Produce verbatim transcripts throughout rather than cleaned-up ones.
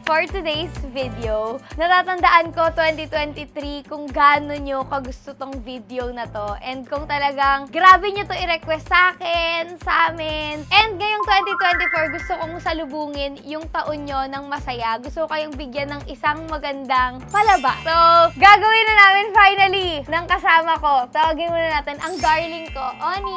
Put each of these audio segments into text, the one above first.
for today's video. Natatandaan ko twenty twenty-three kung gaano nyo kagusto tong video na to. And kung talagang grabe nyo to i-request sa akin, sa amin. And ngayong twenty twenty-four, gusto kong salubungin yung taon nyo ng masaya. Gusto ko kayong bigyan ng isang magandang palaba. So, gagawin na namin finally ng kasama ko. Tawagin muna natin ang darling ko, Oni!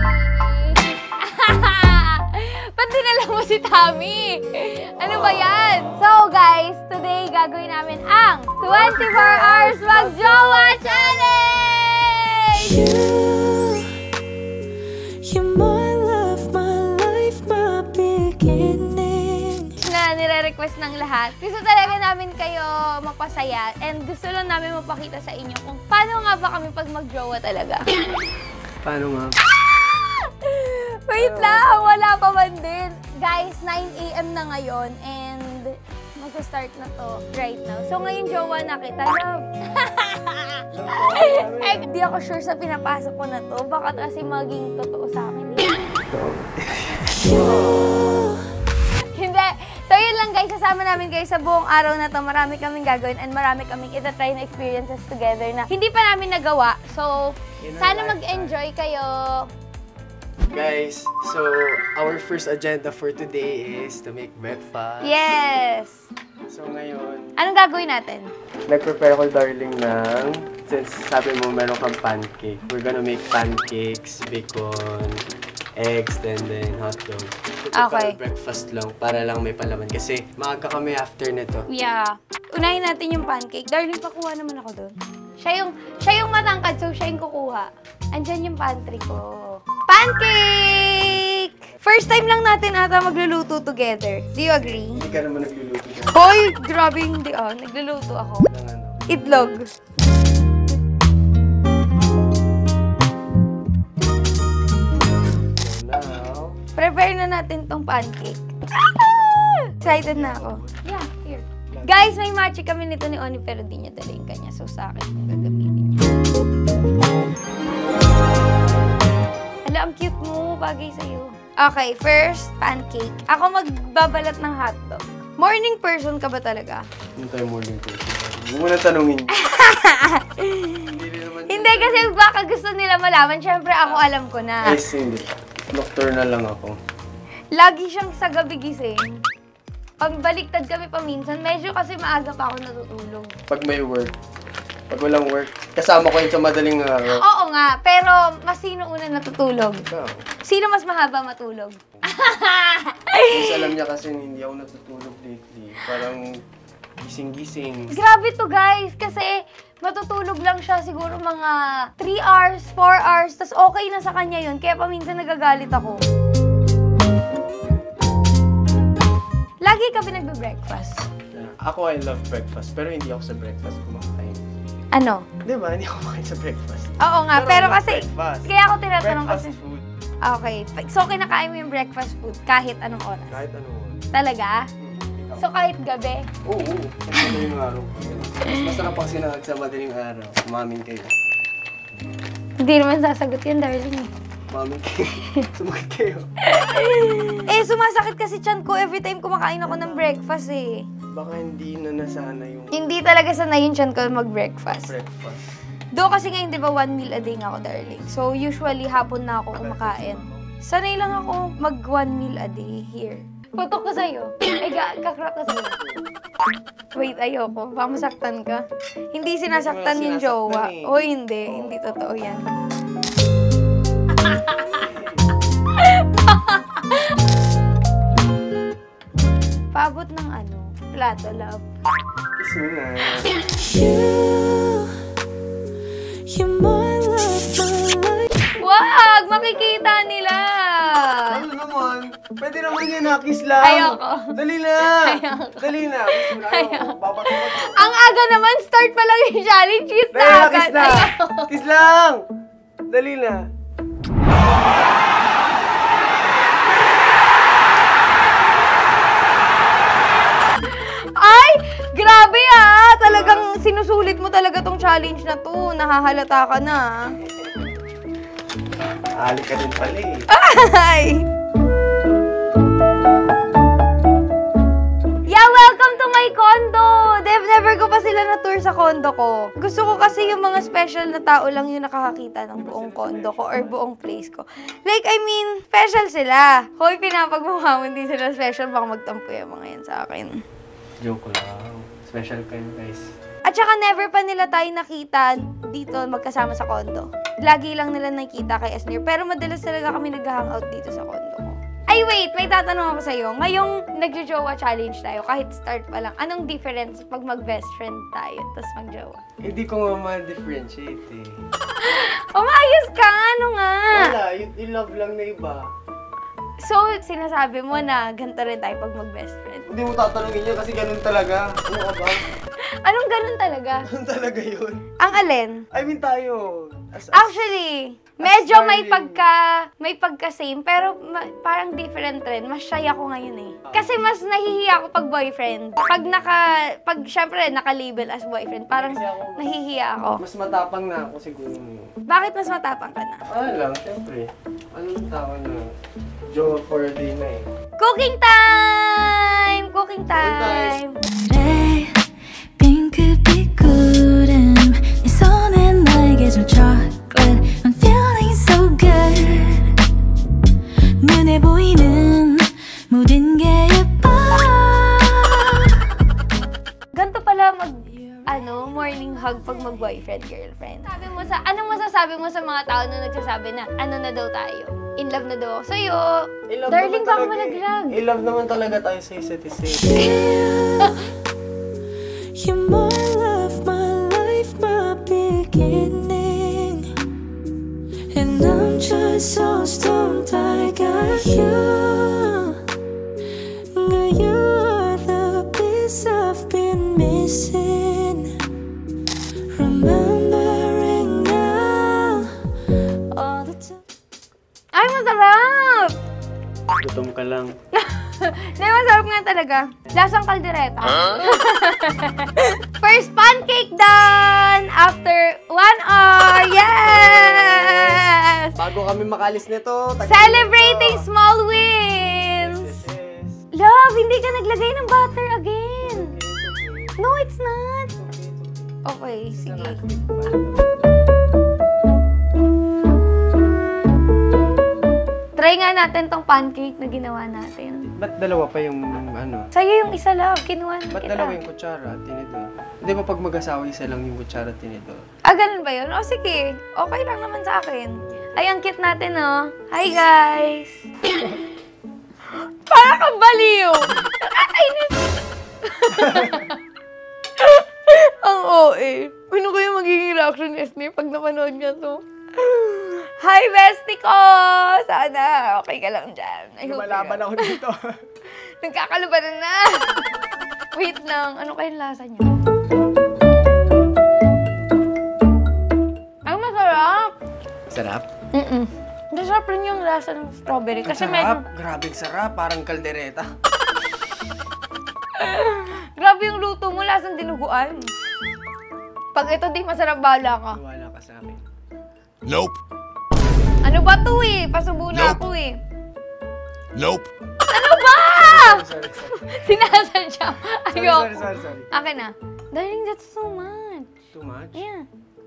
Ba't dinala mo si Tommy? Ano ba yan? So guys, today gagawin namin ang twenty-four hours Mag-Jowa Challenge! You, you're my love, my life, my beginning. Na nire-request ng lahat. Gusto talaga namin kayo mapasaya and gusto lang namin mapakita sa inyo kung paano nga ba kami pag mag-jowa talaga. Paano nga? Wait lang, wala pa man din. Guys, nine A M na ngayon and mag-start na to right now. So ngayon, jowa na kita, love. Eh, di ako sure sa pinapasok ko na to. Baka kasi maging totoo sa akin. Hindi. So yun lang guys, sasama namin kayo sa buong araw na to. Marami kaming gagawin and marami kaming itatry na experiences together na hindi pa namin nagawa. So, sana mag-enjoy kayo. Guys, so our first agenda for today is to make breakfast. Yes! So ngayon, Anong gagawin natin? nag-prepare ko, darling, ng, since sabi mo meron kang pancake, we're gonna make pancakes, bacon, eggs, and then hot dog. So, Okay. breakfast lang, para lang may palaman. Kasi maaga kami after nito. Yeah. Unahin natin yung pancake. Darling, pakuha naman ako doon. Siya yung, siya yung matangkad, so siya yung kukuha. Andyan yung pantry ko. Pancake! First time lang natin ata magluluto together. Do you agree? Hindi ka naman nagluluto na. Hoy! Grabe hindi ah. Nagluluto ako. Ng ano. Itlog. So now, Prepare na natin tong pancake. Ah! Excited na ako. Yeah, here. Guys, may matcha kami nito ni Oni pero di niya dala yung kanya. So sa akin, gagamitin niya. Hala, ang cute mo. Bagay sa'yo. Okay, first, pancake. Ako magbabalat ng hotdog. Morning person ka ba talaga? hindi tayo morning person. Huwag mo na tanungin. Hindi rin naman. Hindi, kasi baka gusto nila malaman. Siyempre, ako alam ko na. Guys, hindi. Nocturnal lang ako. Lagi siyang sa gabi gising. Pag baliktad kami paminsan, medyo kasi maaga pa ako natutulog. Pag may work, pag walang work, kasama ko yun sa madaling araw. Oo nga, pero mas sino una natutulog? Ikaw. Sino mas mahaba matulog? Mas alam niya kasi hindi ako natutulog lately. Parang gising-gising. Grabe to guys, kasi matutulog lang siya siguro mga three hours, four hours, tas okay na sa kanya yun. Kaya paminsan nagagalit ako. Lagi ka pinagbe-breakfast. Ako, I love breakfast, pero hindi ako sa breakfast kumakain. Ano? Di ba? Hindi ako kumakain sa breakfast. Oo nga, pero, Pero kasi, breakfast. kaya ako tinatanong Breakfast kasi. food. Okay, so kinakain mo yung breakfast food kahit anong oras? Kahit ano. Talaga? So kahit gabi? Oo, oo. Sa madaling araw. Mas masarap ang sinangag sa madaling araw. Umamin kayo. Hindi naman sasagot yan, darling eh. Umamin kayo. Sumagot kayo. Eh, sumasakit kasi tiyan ko every time kumakain ako ng breakfast eh. Baka hindi na nasana yung Hindi talaga sanay yung tiyan ko mag-breakfast. breakfast. Do kasi ngayon, di ba, one meal a day nga ako, darling. So, usually, hapon na ako kumakain. Sanay lang ako mag one meal a day here. Putok ko sa'yo. Ay, kakrak ko sa'yo. Wait, ayoko. Baka masaktan ka. Hindi sinasaktan yung jowa. eh. O, hindi. Hindi totoo yan. Paabot ng ano? Plato, love. Kiss mo na. You, you're my love, my life. Wag! Makikita nila! Ano naman? Pwede naman yun na. Kiss lang. Ayoko. Dali na. Ayoko. Dali na. Kiss mo na. Ayoko. Babato ko. Ang aga naman, start pa lang yung challenge. Kiss na Dali na. agad. Kiss na. Ayoko. Kiss lang. Dali na. Ay! Grabe ah! Talagang sinusulit mo talaga tong challenge na to. Nahahalata ka na. Ali ka din pala eh. Ay! Yeah, welcome to my condo ko. Gusto ko kasi yung mga special na tao lang yung nakakakita ng buong condo ko or buong place ko. Like, I mean, special sila. Hoy, pinapagmukha mo, hindi sila special. Baka magtampo yung mga yan sa akin. Joke lang. Special kayo, guys. At saka never pa nila tayo nakita dito magkasama sa condo. Lagi lang nila nakita kay Esnir. Pero madalas talaga kami nag-hangout dito sa condo ko. Ay, wait! May tatanong ako sa'yo. Ngayong nagjo-jowa challenge tayo, kahit start pa lang, anong difference pag mag-best friend tayo, tapos mag-jowa? Hindi ko nga ma-differentiate eh. Umayos ka! Ano nga? Wala, yung, yung love lang na iba. So, sinasabi mo na ganito rin tayo pag mag-best friend. Hindi mo tatanungin yan kasi ganun talaga. Ano ka ba? Anong ganun talaga? Ganun talaga yun. Ang alin? I mean tayo. As, as, Actually, medyo may darling. pagka, may pagka-same, pero ma- parang different rin. Mas shy ako ngayon eh. Kasi mas nahihiya ako pag boyfriend. Pag naka, pag syempre naka-label as boyfriend, parang Kasi ako- nahihiya ako. mas matapang na ako siguro. Bakit mas matapang ka na? Ah lang, syempre. Anong tao na jowa for a day na eh. Cooking time! Cooking time! 내 핑크빛 구름 네 손에 나에게 준 chocolate I'm feeling so good 눈에 보이는 모든 게 예뻐 Ganto pala mag, ano, morning hug pag mag-boyfriend, girlfriend. Sabi mo sa, anong masasabi mo sa mga tao na nagsasabi na, ano na daw tayo? In love na daw ako sa'yo. In love Darling, naman baka talaga malaglag. eh. In love naman talaga tayo sa isa't isa. You're my love, my life, my beginning And I'm just so stoned I got you Girl, you are the piece I've been missing Remembering now all the time Ay, masarap! Gutom ka lang. Hindi, masarap nga talaga. Lasang kaldereta. First pancake done! After one hour! Yes! Bago kami makalis nito, tag- Celebrating nito. small wins! Yes, yes. Love, hindi ka naglagay ng butter again. No, it's not. Okay, sige. Try nga natin tong pancake na ginawa natin. Ba't dalawa pa yung ano? Sa'yo yung isa, love. Kinuha na Ba't kita. dalawa yung kutsara at tinidor? Hindi ba pag mag-asawa isa lang yung kutsara at tinidor? Ah, ganun ba yun? O, sige. Okay lang naman sa akin. Ay, ang cute natin, oh. Hi, guys! Para kang baliw! Nakakainis! Ang O A. Ano kaya magiging reaction ni Esme pag napanood niya to? Hi, bestie ko! Sana okay ka lang dyan. I hope Lumalaban you're- ako dito. Nagkakalubanan na! Wait lang. Ano kayong lasa niya? Ay, masarap! Sarap? Mm-mm. Masarap rin yung lasa ng strawberry. Kasi medyo... sarap. Grabing sarap. Parang kaldereta. Grabe yung luto mo, lasang dinuguan. Pag ito di masarap, bahala ka. Wala ka sa akin. Nope. Ano ba to eh? Pasubo na Nope. ako eh. Nope. Ano ba? Sorry, sorry. Sinasadya. Sorry, Ayoko. sorry, sorry, sorry. Akin na. Darling, that's so much. Too much? Yeah.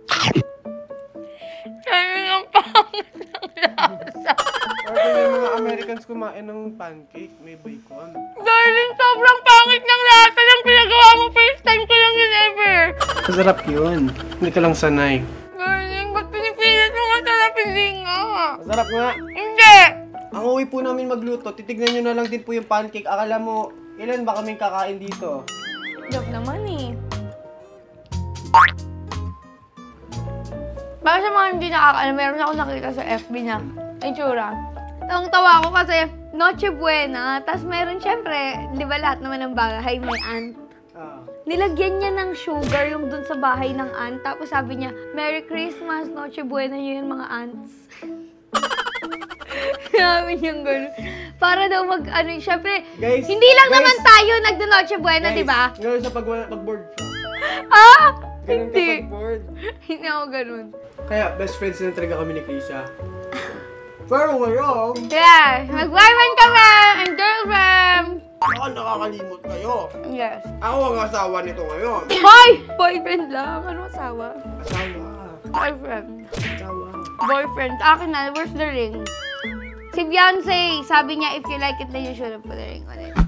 Darling, ang pangit ng lasa. Order yung mga Americans kumain ng pancake. May bacon. Darling, sobrang pangit ng lasa ng pinagawa mo. First time ko lang yun ever. Masarap yun. Hindi ka lang sanay. Darling, ba't pinipilit mo masarap? Hindi nga. Masarap nga. Hindi. Ang uwi po namin magluto, titignan nyo na lang din po yung pancake. Akala mo, ilan ba kaming kakain dito? Love naman eh. Para sa mga hindi nakakaalam, meron ako nakita sa F B niya. Ay, tsura. Ang tawa ko kasi, Noche Buena, tas meron syempre, di ba lahat naman ng bahay may aunt. Ah. Nilagyan niya ng sugar yung dun sa bahay ng aunt. Tapos sabi niya, Merry Christmas, Noche Buena yun yung mga aunts. Sinabi niyang gano'n. Para daw mag, ano, syempre, Guys, hindi lang guys, naman tayo nagdo-Noche Buena, di ba? Ganun sa pag, pag-board siya. Ah! Ganun ka Hindi. pag-board. Hindi ako ganun. Kaya, best friends na talaga kami ni Krisha. Pero ngayon, Yeah, mag-boyfriend kami and girlfriend. baka nakakalimot kayo. ko. Yes. Ako ang asawa nito ngayon. Hoy! Boyfriend lang. Ano asawa? Asawa. Boyfriend. Asawa. Boyfriend. Akin na. Where's the ring? Si Beyonce, sabi niya, if you like it, then you should have put the ring on it.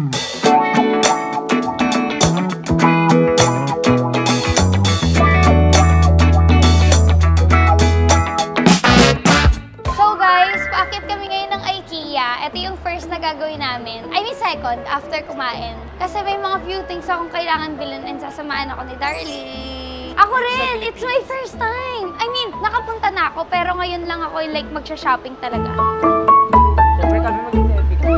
So guys, paakit kami ngayon ng IKEA. Ito yung first na gagawin namin. I mean second, after kumain. Kasi may mga few things akong kailangan bilhin and sasamahan ako ni Darling. Ako rin! It's my first time! I mean, nakapunta na ako, pero ngayon lang ako yung like magsha-shopping talaga. Siyempre kami mag-selfie kami.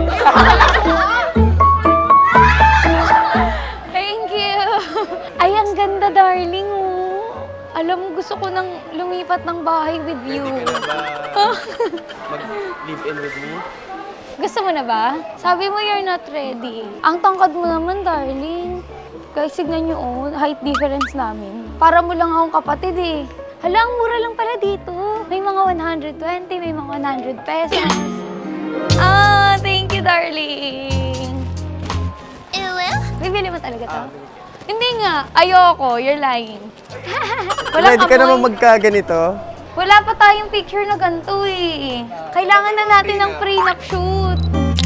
Thank you! Ay, ang ganda, Darling, oh. Alam mo, gusto ko nang lumipat ng bahay with you. Ready ka na ba mag-live-in with me? Gusto mo na ba? Sabi mo you're not ready. Ang tangkad mo naman, Darling. Guys, signan nyo, oh, height difference namin. Para mo lang akong kapatid, eh. Hala, ang mura lang pala dito. May mga one hundred twenty, may mga one hundred pesos. Ah, thank you, Darling. Bibili mo talaga to? Ah, Hindi nga. Ayoko. You're lying. Walang Ready ka amoy. naman magkaganito? Wala pa tayong picture na ganito eh. Kailangan na natin ng prenup shoot.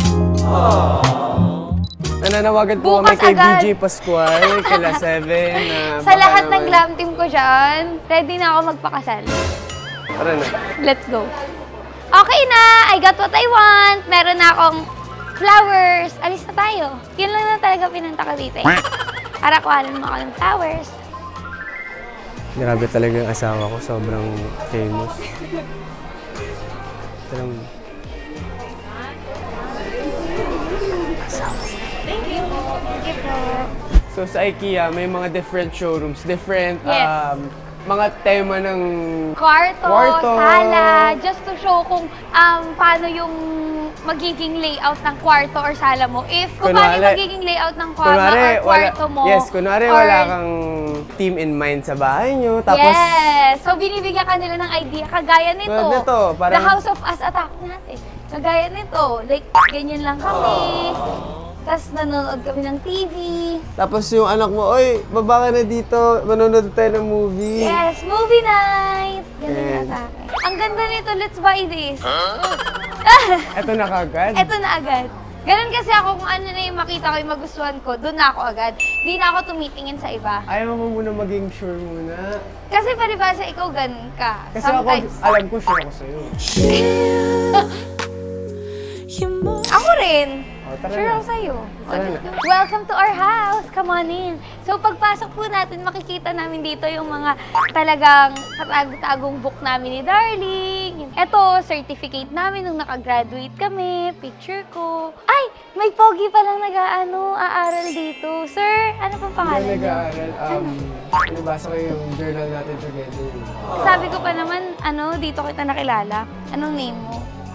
Nananawagan po Bukas kami kay agad. B J Pascual, kila Seven. Na Sa baka lahat ng naman- glam team ko dyan, ready na ako magpakasal. Tara na. Let's go. Okay na! I got what I want! Meron na akong flowers. Alis na tayo. Yun lang na talaga pinunta ko dito eh. Para kuhanan mo ako ng flowers. Grabe talaga yung asawa ko, sobrang famous. Tarang... Thank you. Thank you po. So sa IKEA, may mga different showrooms, different Yes. um, mga tema ng... Kwarto, Kwarto. sala, just to show kung um, paano yung magiging layout ng kwarto or sala mo. If kung paano yung Kunwari- magiging layout ng kwarto Kunwari, or kwarto wala, mo. yes, kunwari or- wala kang team in mind sa bahay nyo, tapos... Yes! So, binibigyan ka nila ng idea. Kagaya nito. Tulad nito, parang- The House of Us attack natin. Kagaya nito. Like, ganyan lang kami. Tapos, nanonood kami ng T V. Tapos yung anak mo, oy, baba ka na dito, manonood tayo ng movie. Yes! Movie night! Ganun Yes. na sa akin. Ang ganda nito. Let's buy this. Eto na kagad. Ito na agad. Ganun kasi ako kung ano na yung makita ko yung magustuhan ko, doon na ako agad. Di na ako tumitingin sa iba. Ayaw mo muna maging sure muna. Kasi palibasa ikaw ganun ka. Kasi Sometimes. ako, alam ko sure ako sa'yo. You're more Ako rin. O, tara Sure na. ako sa'yo. O, Tara let's na. go. Welcome to our house. Come on in. So, pagpasok po natin, makikita namin dito yung mga talagang katag-tagong book namin ni Darling. Ito, certificate namin nung nakagraduate kami. Picture ko. Ay! May pogi palang nag-ano, aaral dito. Sir, ano pong Kaya pangalan niyo? nag-aaral, um, nabasa ko yung journal natin together. Sabi ko pa naman, ano, dito kita nakilala. Anong name mo?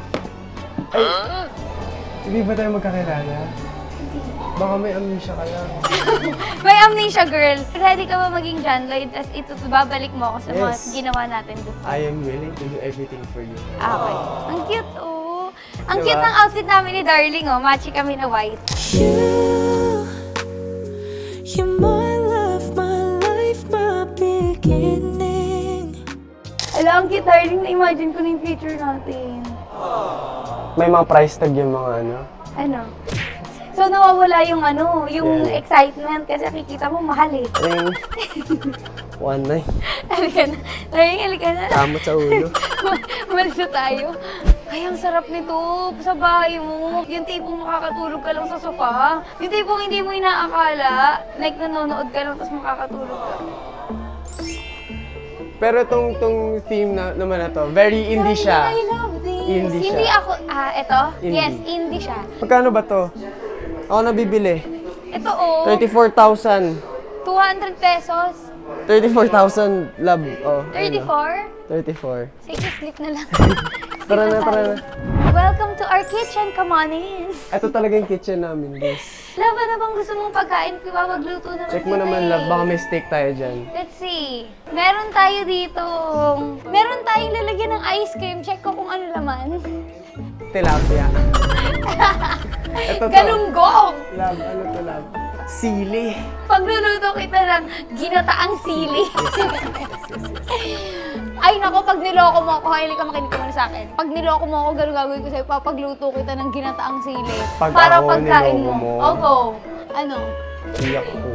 Hindi ba tayo magkakilala? Baka may amnesia kaya. May amnesia, girl. Ready ka ba maging John Lloyd? As ito, babalik mo ako sa mga Yes. ginawa natin before. I am willing to do everything for you. Ah, okay. Ang cute, oh. Ang Diba? cute ng outfit namin ni Darling, oh. Matchy kami na white. you. You're my love, my life, my beginning. Alam, ang cute, Darling. Na-imagine ko na yung future natin. May mga price tag yung mga ano. Ano? So, nawawala yung ano, yung Yeah. excitement kasi kikita mo mahal eh. Ring. One night. Halika na. Darling, halika na. Kamot sa ulo. Umalis na tayo. Ay, ang sarap nito sa bahay mo. Yung tipong makakatulog ka lang sa sofa. Yung tipong hindi mo inaakala. Like, nanonood ka lang tapos makakatulog ka. Pero tong tong theme na naman na to, very indie siya. I love this. Indie siya. Hindi ako, ah, ito? Indie. Yes, indie siya. Magkano ba to? Ako nabibili. Ito oh, thirty-four thousand. two hundred pesos. thirty-four thousand, love. Oh, ayun, oh. thirty-four? thirty-four. Sige, sleep na lang. Tara na, tara na. Welcome to our kitchen. Come on in. Ito talaga yung kitchen namin, guys. Love, ano bang gusto mong pagkain? Diba, magluto naman Check mo kita naman, eh. love. Baka may steak tayo dyan. Let's see. Meron tayo dito. Meron tayong lalagyan ng ice cream. Check ko kung ano laman. Tilapia. Ito to. Galunggong! Love, ano to, love? Sili. Pagluluto kita ng ginataang sili. Ay, nako, pag niloko mo ako, hindi ka makinig ka muna sa akin. Pag niloko mo ako, gano'n gagawin ko sa'yo, papagluto kita ng ginataang sili. Pag para ako pagkain niloko mo. Opo. Ano? Iyak ko.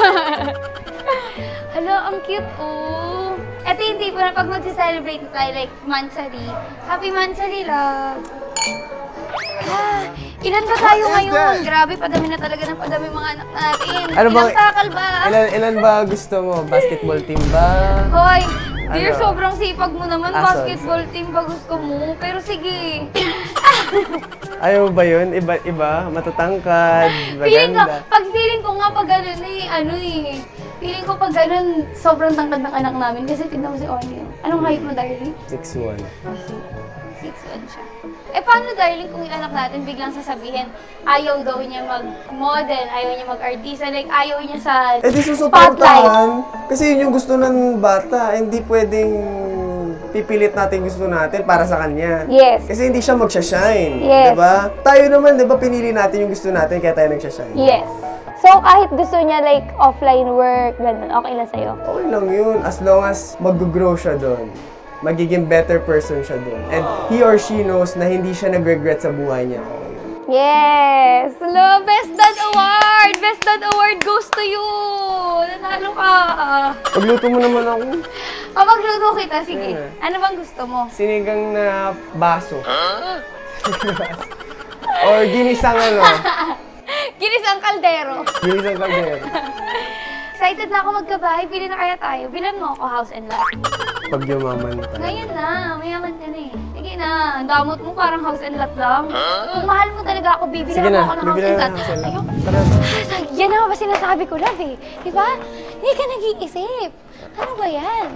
Hala, ang cute, oh. Ito yung tipo na pag mag-celebrate tayo, like, Mansari. Happy Mansari, love. Ah, ilan ba tayo ngayon? Grabe, padami na talaga ng padami mga anak natin. Ano ba? Ilang takal ba? Ilan, ilan ba gusto mo? Basketball team ba? Hoy, dear, Ano? sobrang sipag mo naman. Ah, sorry, Basketball team ba gusto mo? Pero sige. Ayaw mo ba yun? Iba, iba? Matatangkad, Feeling ko, maganda. pag feeling ko nga pag ganun eh, ano eh. Feeling ko pag ganun, sobrang tangkad ng anak namin. Kasi tignan mo si Onyo. Anong height mo, darling? six one. six one siya. Eh, paano, darling, kung yung anak natin biglang sasabihin, ayaw daw niya mag-model, ayaw niya mag-artista, like, ayaw niya sa Eh di spotlight. susuportahan. Kasi yun yung gusto ng bata. Hindi pwedeng pipilit natin gusto natin para sa kanya. Yes. Kasi hindi siya magsha-shine. Yes. Diba? Tayo naman, diba, pinili natin yung gusto natin kaya tayo nagsha-shine. Yes. So, kahit gusto niya, like, offline work, ganun, okay lang sa'yo? Okay lang yun. As long as mag-grow siya doon. Magiging better person siya doon. And he or she knows na hindi siya nag-regret sa buhay niya. Okay yun. Yes! Hello, Best Dad Award! Best Dad Award goes to you! Nanalo ka! Pagluto mo naman ako. Papagluto kita, sige. Yeah. Ano bang gusto mo? Sinigang na baso. Or ginisang ano. Ginisang kaldero. Ginisang kaldero. Excited na ako magkabahay. Bili na kaya tayo. Bilan mo ako house and lot. Pag yumaman tayo. Ngayon na. Mayaman ka na eh. Sige na. Ang damot mo parang house and lot lang. Kung mahal mo talaga ako, bibili Sige mo na, ako ng house bibili and na lot. ng house and lot. Ayoko. Tara. Yan naman ba sinasabi ko, love eh. Diba? Hindi ka nag-iisip. Ano ba yan?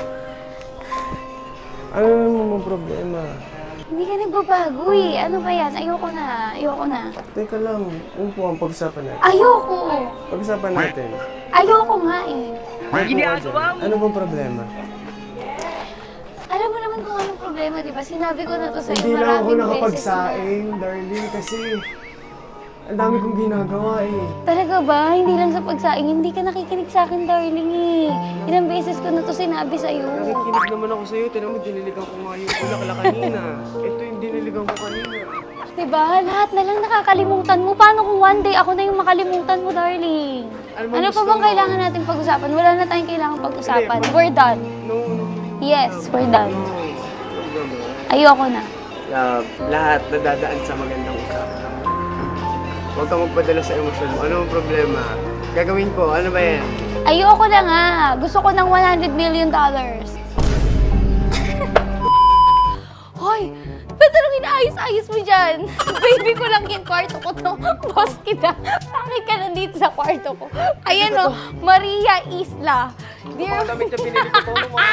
Ano naman mong problema? Hindi ka nagbabago eh. Ano ba yan? Ayoko na. Ayoko na. Teka lang, ano po ang pag-usapan natin? Ayoko. Pag-usapan natin. Ayoko nga eh. Ginagawa mo? Ano bang problema? Alam mo naman kung anong problema, di ba? Sinabi ko na to sa'yo Hindi lang ako maraming beses na. nakapagsaing, darling, kasi ang dami kong ginagawa eh. Talaga ba? Hindi lang sa pagsaing. Hindi ka nakikinig sa akin, darling eh. Ilang beses ko na to sinabi sa'yo. Nakikinig naman ako sa'yo, tinan mo, diniligan ko nga yung ulakla kanina. Ito yung diniligan ko kanina. Diba? Lahat na lang nakakalimutan mo. Paano kung one day ako na yung makalimutan mo, darling? Ano bang Ano pa gusto bang mo? kailangan natin pag-usapan? Wala na tayong kailangan pag-usapan. Hindi, We're done. No, no, no. Yes, we're done. No. Huwag naman. Ayoko na. Love, lahat nadadaan sa magandang usapan. Huwag kang magpadala sa emosyon mo. Ano ang problema? Gagawin ko. Ano ba yan? Ayoko na nga. Gusto ko ng one hundred million dollars. Hoy! Ba't anong inaayos-ayos mo dyan? Baby ko lang yung kwarto ko to. Boss kita. Bakit ka nandito sa kwarto ko? Ayan o, Maria Isla. Dear... Mga damit na binili ko to.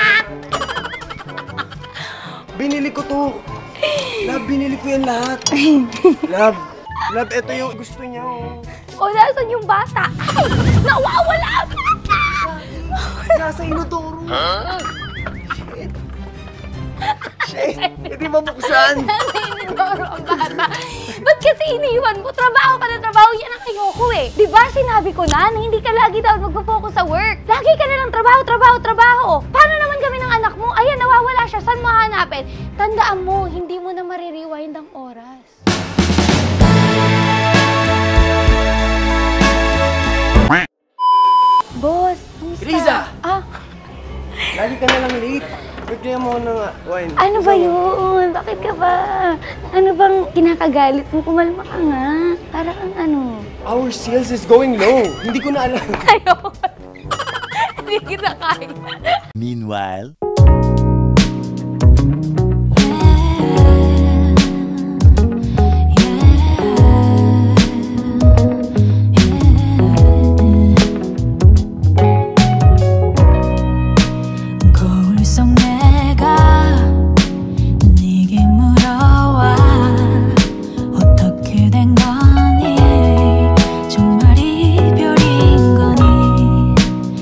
Binili ko to. Love, binili ko yan lahat. Love, love, ito yung gusto niya. Oh. O, nasan yung bata? Ay! Nawawala ang bata! Nasa inodoro. Shit! Hindi mabuksan! Naninidoro ang bata. Ba't kasi iniwan mo? Trabaho ka na trabaho. Yan ang ayoko eh. Diba sinabi ko na na hindi ka lagi daw magpo-focus sa work. Lagi ka na lang trabaho, trabaho, trabaho. Paano naman kami ng anak mo? Ayan, nawawala siya. Saan mo hahanapin? Tandaan mo, hindi mo na maririwind ang oras. Boss, kamusta? Riza! Ah, Lagi ka na lang late. Bigyan mo ng uh, wine. ano ba yun? Bakit ka ba? Ano bang kinakagalit mo? Kumalma ka nga. Para kang ano. Our sales is going low. Hindi ko na alam. Ayoko. Hindi kita kaya. Meanwhile, 거울 속 내가 네게 물어와 어떻게 된 거니 정말 이별인 거니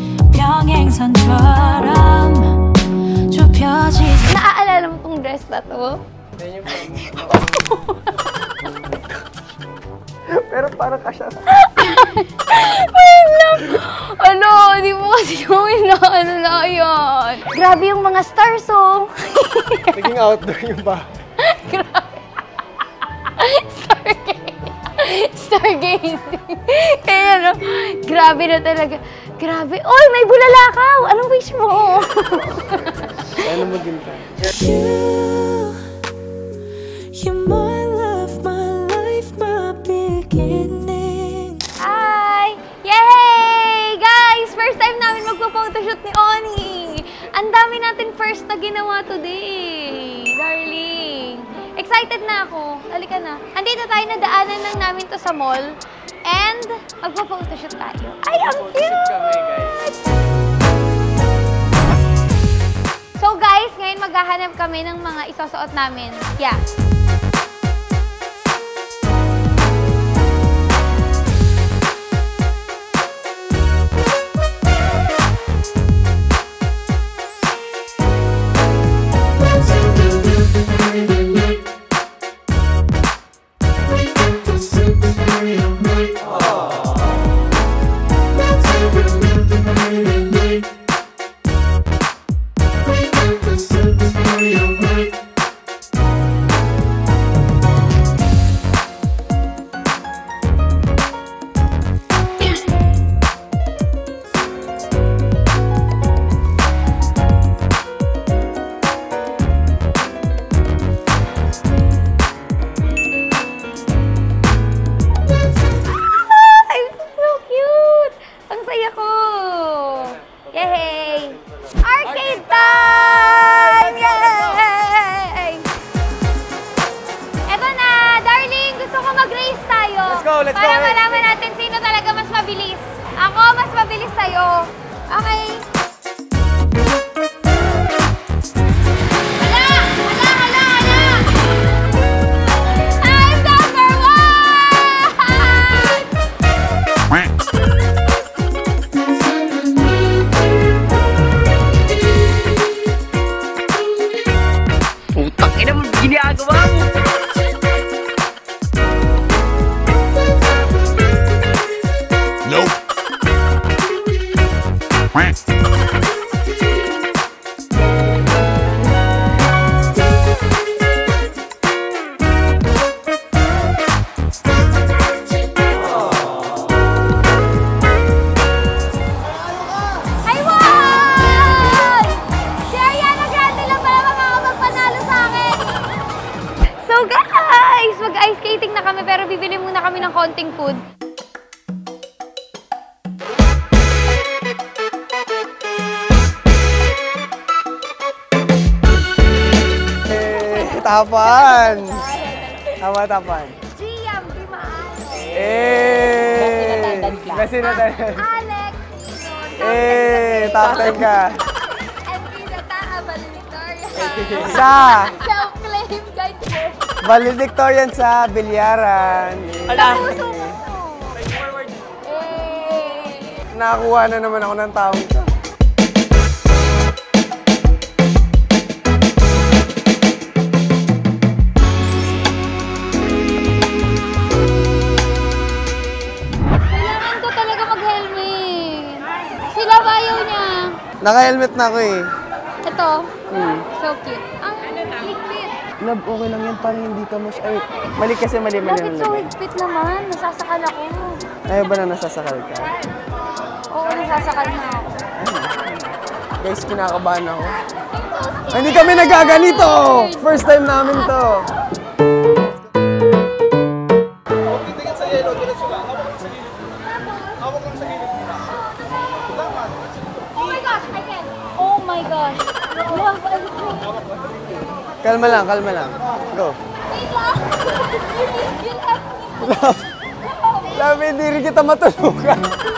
평행선처럼 좁혀지지 Naaalala mo tong dress na to? Yan yung problem. Pero parang kasya. Wait lang. Ano, di mo kasi yung inaano na yan. Grabe yung mga stars, oh. Naging outdoor yung ba? Grabe. Stargazing. Stargazing. Kaya ano, grabe na talaga. Grabe. Oy, may bulalakaw. Anong wish mo? Ano mo din ka? You, you're my love, my life, my beginning. Hi! Yay! Guys, first time namin magpo-photoshoot ni Oni. Ang dami natin first na ginawa today. Darling. Excited na ako. Halika na. Andito tayo, nadaanan lang namin to sa mall. And magpo-photoshoot tayo. Ay, ang cute! Kami, guys. So guys, ngayon maghahanap kami ng mga isusuot namin. Yeah. Let's Para go. malaman natin sino talaga mas mabilis. Ako, mas mabilis sa'yo. Okay. Hala! Hala! Hala! Hala! I'm number one! Utang ina mo, ginagawa mo! Nope. I won! Si Ariana Grande lang pala makakapagpanalo sa akin. So guys, mag-ice skating na kami pero bibili muna kami ng konting food. Tapan! Tama, tapan. Giam, di maano. Eh! Kasi natanan. Alex. Eh! Top ten ka. And Pinata, valedictorian. Sa! Self-claim guide mo. Valedictorian sa Bilyaran. Puso mo. Eh. Nakakuha na naman ako ng taong ito. Kailangan ko talaga mag-helmet. Sila ba ayaw niya? Naka-helmet na ako eh. Ito. Hmm. So cute. Ang higpit. Love, okay lang yan. Parang hindi ka mas... Ay, mali kasi mali mali. Bakit so higpit naman? Nasasakal ako. Ayaw ba na nasasakal ka? Oo, nasasakal na ako. Guys, kinakabahan ako. Hindi kami nagaganito! First time namin to. Oh my gosh, I can. Oh my gosh. Love, I can. Kalma lang, kalma lang. Go. Wait lang. You left me. Love. Love, hindi rin kita matulungan.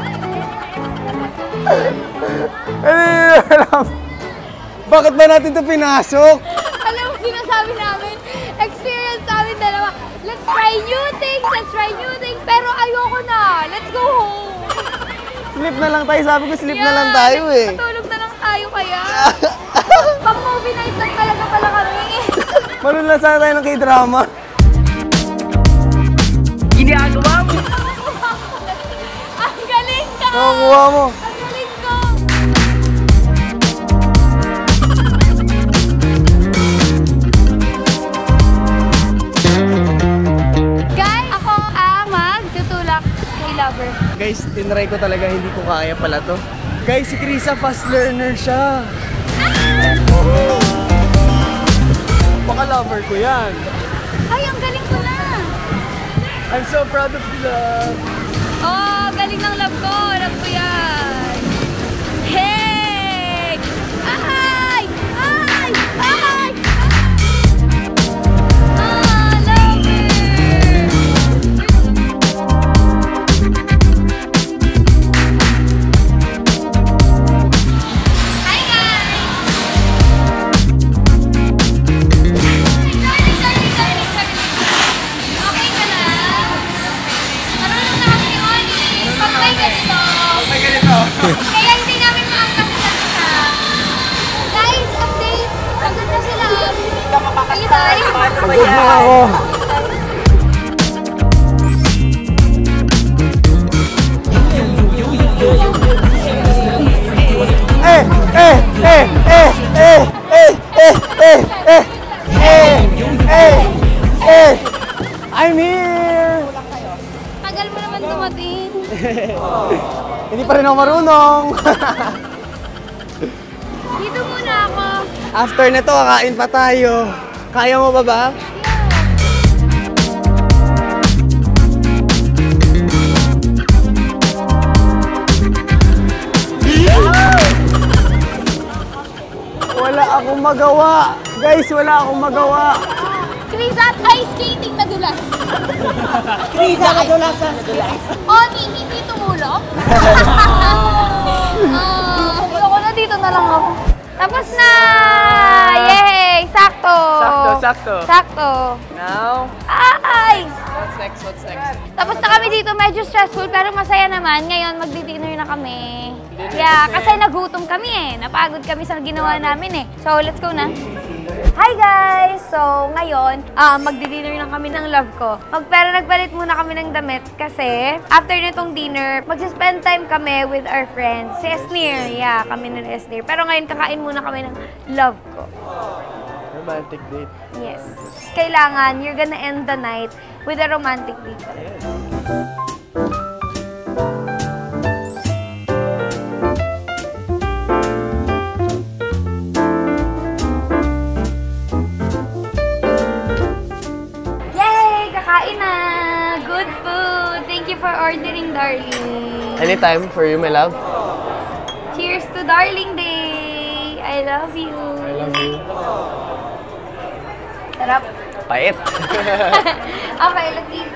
Love. Bakit ba natin ito pinasok? Alam mo, sinasabi namin, experience namin dalawa. Let's try new things, let's try new things. Pero ayoko na. Let's go home. Sleep na lang tayo. Sabi ko, sleep na lang tayo eh. Matulog na lang tayo kaya. Pang-movie night lang talaga pala kami. Maroon lang sana tayo ng k-drama. Ginagawa mo! Nakakuha mo. Galing ko! Guys, ako ang magtutulak kay Lover. Guys, tinry ko talaga, hindi ko kaya pala to. Guys, si Krisa fast learner siya. Baka lover ko yan. Ay, ang galing ko na! I'm so proud of you, love. Oh, galing ng love ko. Love ko yan. Hey! Ay! Ay! Ay! Ah, lover! Hi, guys! Darling, darling, darling, darling. Okay ka na? Marunong na kami ni Oli. Pag may ganito. May ganito. Kaya hindi namin maangkas sa isa. Guys, update. Pagod na sila. Kayo tayo. Pagod na ako. Eh, eh, eh, eh, eh, eh, eh, eh, eh, eh, eh, eh, I'm here! Tagal mo naman dumating. Hindi pa rin ako marunong. Dito muna ako. After nito, kakain pa tayo. Kaya mo ba ba? Wala akong magawa. Guys, wala akong magawa. Krisa at ice skating nadulas. Krisa, nadulas sa Oni, hindi tumulong. Ah, ako na dito na lang ako. Tapos na! Yay! Sakto! Sakto, sakto. Sakto. Now, Ay! what's next? What's next? Tapos na kami dito, medyo stressful pero masaya naman. Ngayon, magdi-dinner na kami. Yeah, kasi nagutom kami eh. Napagod kami sa ginawa namin eh. So, let's go na. Hi guys! So, ngayon, uh, magdi-dinner na kami ng love ko. Mag pero nagpalit muna kami ng damit kasi after nitong dinner, magsispend time kami with our friends. Si Esnir, yeah, kami ng Esnir. Pero ngayon, kakain muna kami ng love ko. Romantic date. Yes. Kailangan, you're gonna end the night with a romantic date. Yay! Kakain na! Good food! Thank you for ordering, darling. Anytime for you, my love. Cheers to Darling Day! I love you! I love you. Sarap. Pait. Okay, let's eat.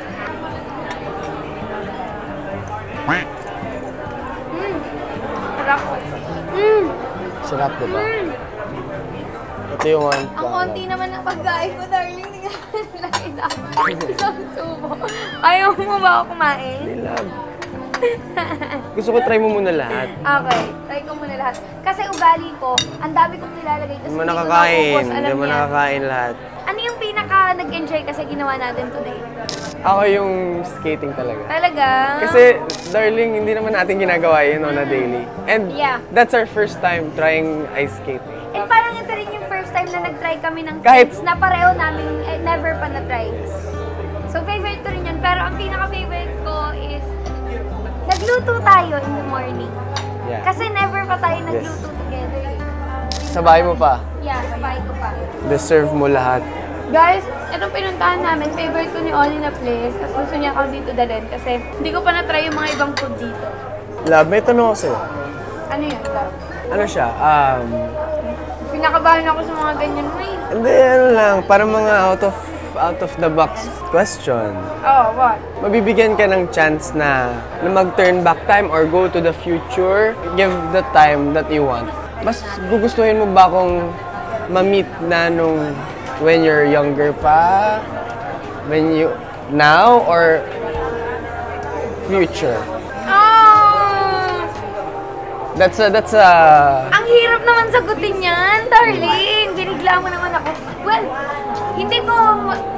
Mm. Sarap. Mm. Sarap, diba? Mm. Ito yung one. Ang konti naman ng pagkain ko, darling. Nakita ko. Isang subo. Ayaw mo ba ako kumain? I love. Gusto ko try mo muna lahat. Okay, try ko muna lahat. Kasi ugali ko, ang dami kong nilalagay. Hindi mo nakakain. Hindi mo nakakain lahat. Ano yung pinaka nag-enjoy kasi ginawa natin today? Ako yung skating talaga. Talaga? Kasi, darling, hindi naman natin ginagawa yun on a daily. And Yeah. that's our first time trying ice skating. And parang ito rin yung first time na nag-try kami ng Kahit- skates na pareho namin eh, never pa na-try. So, favorite ko rin yun. Pero ang pinaka-favorite ko is nagluto tayo in the morning. Yeah. Kasi never pa tayo nagluto together eh. Sa bahay mo pa. Yeah, sa bahay ko pa. Deserve mo lahat. Guys, itong pinuntahan namin, favorite ko ni Oli na place. Tapos gusto niya ako dito dalhin kasi hindi ko pa na-try yung mga ibang food dito. Love, may tanong ako sa'yo. Ano yun? Love? Ano siya? Um, Pinakabahan ako sa mga ganyan mo eh. hindi, ano lang. Parang mga out of out of the box question. Oh, what? Mabibigyan ka ng chance na, na mag-turn back time or go to the future. Give the time that you want. Mas gugustuhin mo ba kung ma-meet na nung when you're younger pa? When you, now or future? Ah! That's a, that's a, Ang hirap naman sagutin yan, darling. Binigla mo naman ako. Well, hindi ko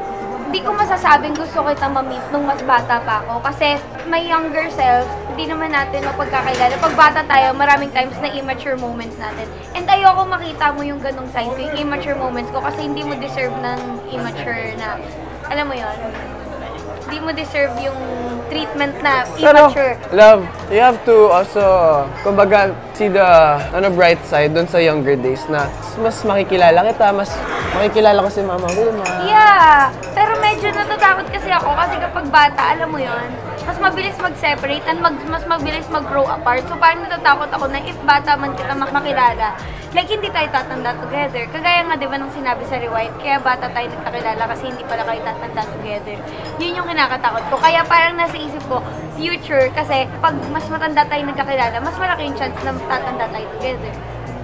Hindi ko masasabing gusto kita ma-meet nung mas bata pa ako. Kasi my younger self, hindi naman natin mapagkakailala. Pag bata tayo, maraming times na immature moments natin. And ayoko makita mo yung ganong side ko, yung immature moments ko. Kasi hindi mo deserve ng immature na, alam mo yon, hindi mo deserve yung treatment na immature. Pero, love, you have to also, kumbaga, see the ano, bright side dun sa younger days na mas makikilala kita, mas makikilala ko si Mama Wilma. Yeah! Pero medyo natatakot kasi ako kasi kapag bata, alam mo yon, mas mabilis mag-separate and mag, mas mabilis mag-grow apart. So parang natatakot ako na if bata man kita makilala, like hindi tayo tatanda together. Kagaya nga diba nung sinabi sa Rewind, kaya bata tayo nagkakilala kasi hindi pala kayo tatanda together. Yun yung kinakatakot ko. Kaya parang nasa isip ko, future, kasi pag mas matanda tayo nagkakilala, mas malaki yung chance na tatanda tayo together.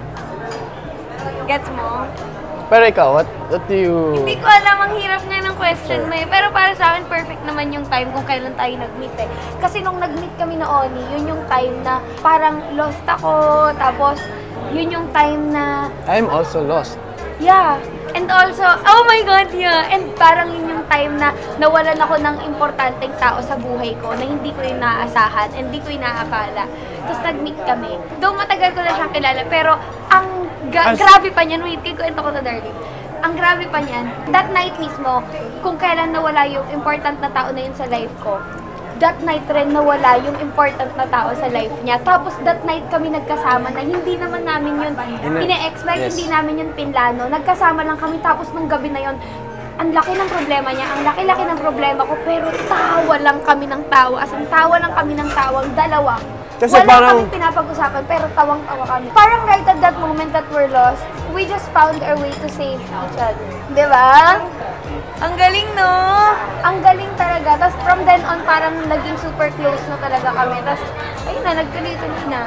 Gets mo? Pero ikaw, what, what do you... Hindi ko alam, ang hirap nga ng question mo eh. Pero para sa akin, perfect naman yung time kung kailan tayo nag-meet eh. Kasi nung nag-meet kami na Oni, yun yung time na parang lost ako, tapos yun yung time na... I'm also lost. Yeah. And also, oh my God, yeah. And parang yun yung time na nawalan ako ng importanteng tao sa buhay ko na hindi ko yung naaasahan and hindi ko yung naaakala. Tapos nag-meet kami. Though matagal ko na siyang kilala, pero ang ga- As- grabe pa niyan, wait, kikwento ko to, darling. Ang grabe pa niyan, that night mismo, kung kailan nawala yung important na tao na yun sa life ko, that night rin nawala yung important na tao sa life niya. Tapos that night kami nagkasama na hindi naman namin yun ine-expect, Yes. hindi namin yun pinlano. Nagkasama lang kami tapos nung gabi na yun, ang laki ng problema niya, ang laki-laki ng problema ko, pero tawa lang kami ng tawa. As in, tawa lang kami ng tawang dalawa. Kasi Wala parang- kami pinapag-usapan, pero tawang-tawa kami. Parang right at that moment that we're lost, we just found our way to save each other. Di ba? Ang galing, no? Ang galing talaga. Tapos from then on, parang naging super close na talaga kami. Tapos, ayun na, nagtuloy-tuloy na.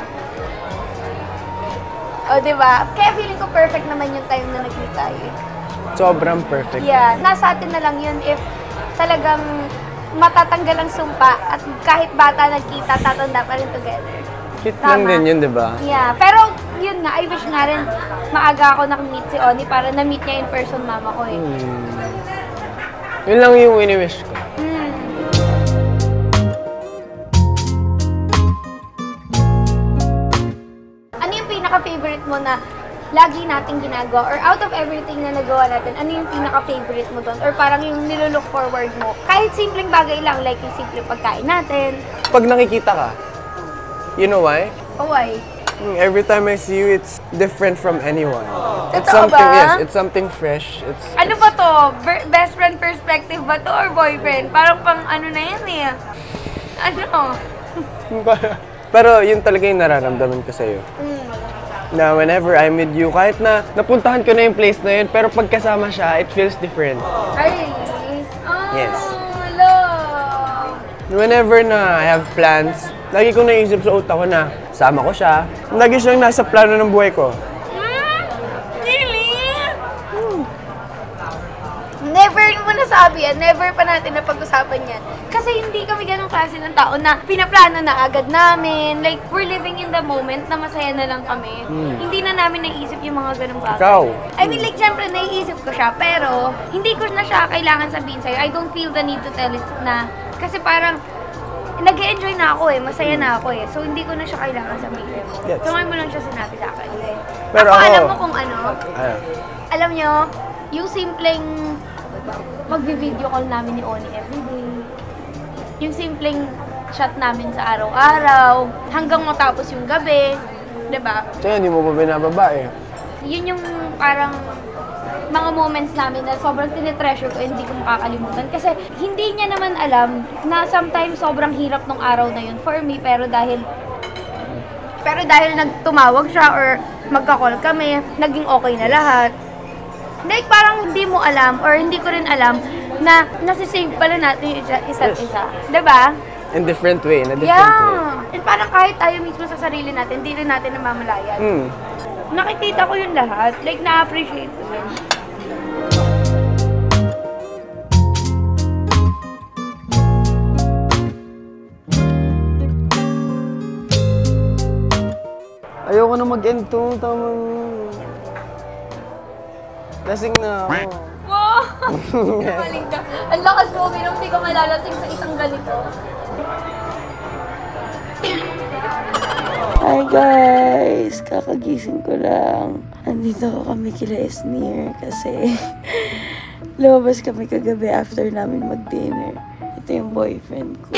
O, di ba? Kaya feeling ko perfect naman yung time na nag-meet tayo. Sobrang perfect. Yeah, nasa atin na lang yun if talagang matatanggal ang sumpa at kahit bata nagkita, tatanda pa rin together. Cute lang Tama. din yun, di ba? Yeah, pero yun nga, I wish nga rin maaga ako nak-meet si Oni para na-meet niya in person mama ko eh. Hmm. Yun lang yung wini-wish ko. Mm. Ano yung pinaka-favorite mo na lagi nating ginagawa or out of everything na nagawa natin, ano yung pinaka-favorite mo doon? Or parang yung nilook forward mo? Kahit simpleng bagay lang, like yung simpleng pagkain natin. Pag nakikita ka, you know why? Oh, why? Mm, Every time I see you, it's different from anyone. It's Totoo something, ba? yes, it's something fresh. It's Ano ba to? Ver- best friend perspective ba to or boyfriend? Parang pang ano na yan eh. Ano? Pero yun talaga yung nararamdaman ko sa'yo. Mm. Na whenever I'm with you, kahit na napuntahan ko na yung place na yun, pero pagkasama siya, it feels different. Ay! Oh, Yes. love! Whenever na I have plans, lagi kong naisip sa utak ko na sama ko siya. Lagi siyang nasa plano ng buhay ko. Hmm? Really? Never mo nasabi yan. Never pa natin napag-usapan yan. Kasi hindi kami ganong klase ng tao na pinaplano na agad namin. Like, we're living in the moment na masaya na lang kami. Hindi na namin naisip yung mga ganong bagay. Ikaw? I mean, like, syempre, naiisip ko siya. Pero, hindi ko na siya kailangan sabihin sa'yo. I don't feel the need to tell it na. Kasi parang, nag-e-enjoy na ako eh. Masaya na ako eh. So, hindi ko na siya kailangan sabihin. Yes. So, ngayon mo lang siya sinabi sa akin. Pero ako, ako- alam mo kung ano? Ano? Alam nyo, yung simpleng mag-video call namin ni Oni everyday. Yung simpleng chat namin sa araw-araw. Hanggang matapos yung gabi. Diba? Kaya hindi mo pa binababa eh. Yun yung parang mga moments namin na sobrang tinitreasure ko, hindi ko makakalimutan. Kasi hindi niya naman alam na sometimes sobrang hirap nung araw na yun for me, pero dahil pero dahil nagtumawag siya or magka-call kami, naging okay na lahat. Like parang hindi mo alam or hindi ko rin alam na nasisave pala natin yung isa- isa't Yes. isa. Diba? In different way, in a different way. Yeah! And parang kahit tayo mismo sa sarili natin, hindi rin natin namamalayan. Hmm. Nakikita ko yung lahat. Like, na-appreciate ko yun. Ayoko na mag-end to. Tamang... Lasing na ako. Wow! Maling ka. Ang lakas mo, uminom, hindi ko malalasing sa isang ganito. Hi guys! Kakagising ko lang. Andito kami kila Esnir kasi lumabas kami kagabi after namin mag-dinner. Ito yung boyfriend ko.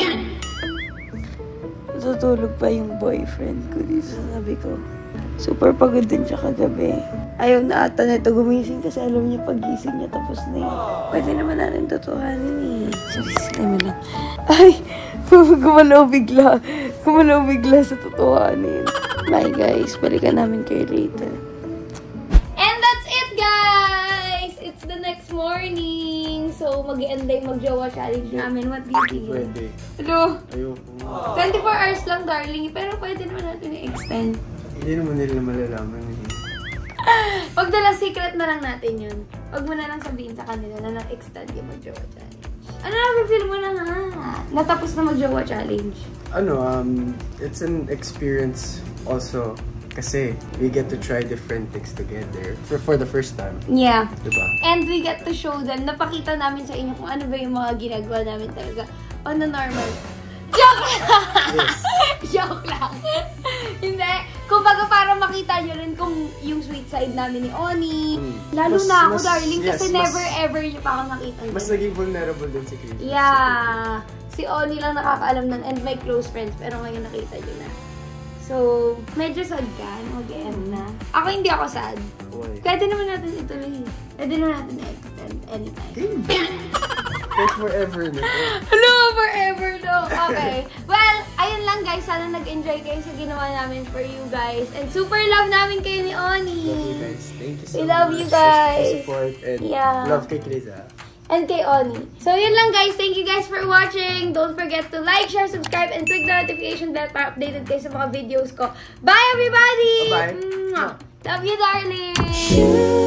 Tutulog pa yung boyfriend ko dito sa sabi ko. Super pagod din siya kagabi. Ayaw na ata na ito gumising kasi alam niya pagising niya tapos na yun. Pwede naman natin tutuhanin eh. Sorry, sige mo lang. Ay! Gumalaw bigla. Gumalaw bigla sa tutuhanin. Bye guys. Balikan namin kayo later. And that's it, guys! It's the next morning. So, mag-i-enday mag-jowa challenge namin. What do you think? Pwede. Hello? Ayoko. twenty-four hours lang, darling. Pero pwede naman natin i-extend. Hindi naman nila malalaman eh. Wag na lang, secret na lang natin yun. Wag mo na lang sabihin sa kanila na na-extend yung mag-jowa challenge. Ano na, feel mo na nga? Natapos na mag-jowa challenge. Ano, um, it's an experience also kasi we get to try different things together for, for the first time. Yeah. Diba? And we get to show them, napakita namin sa inyo kung ano ba yung mga ginagawa namin talaga on the normal. Joke lang! Yes. Joke lang. Hindi. Kumbaga para makita nyo rin kung yung sweet side namin ni Oni. Mm. Lalo Mas- na ako, mas- darling, yes, kasi mas- never ever nyo pa ako nakita nyo. Mas naging vulnerable din si Chris. Yeah. Si Oni lang nakakaalam nun and my close friends, pero ngayon nakita nyo na. So, medyo sad ka, mag-end na. Ako hindi ako sad. Why? Pwede naman natin ituloy. Pwede naman natin i-extend anytime. Like forever na. Hello, forever no. Okay. Well, ayun lang guys. Sana nag-enjoy kayo sa ginawa namin for you guys. And super love namin kayo ni Oni. Love you guys. Thank you so We much. love you guys. For support and Yeah. love kay Chris ah. And kay Oni. So, yun lang guys. Thank you guys for watching. Don't forget to like, share, subscribe, and click the notification bell para updated kayo sa mga videos ko. Bye, everybody! Bye-bye. Mwah. Love you, darling! You,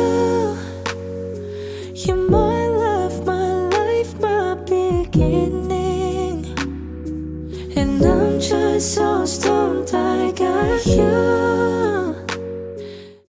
you're my love, my life, my beginning. And I'm just so stoned, I got you.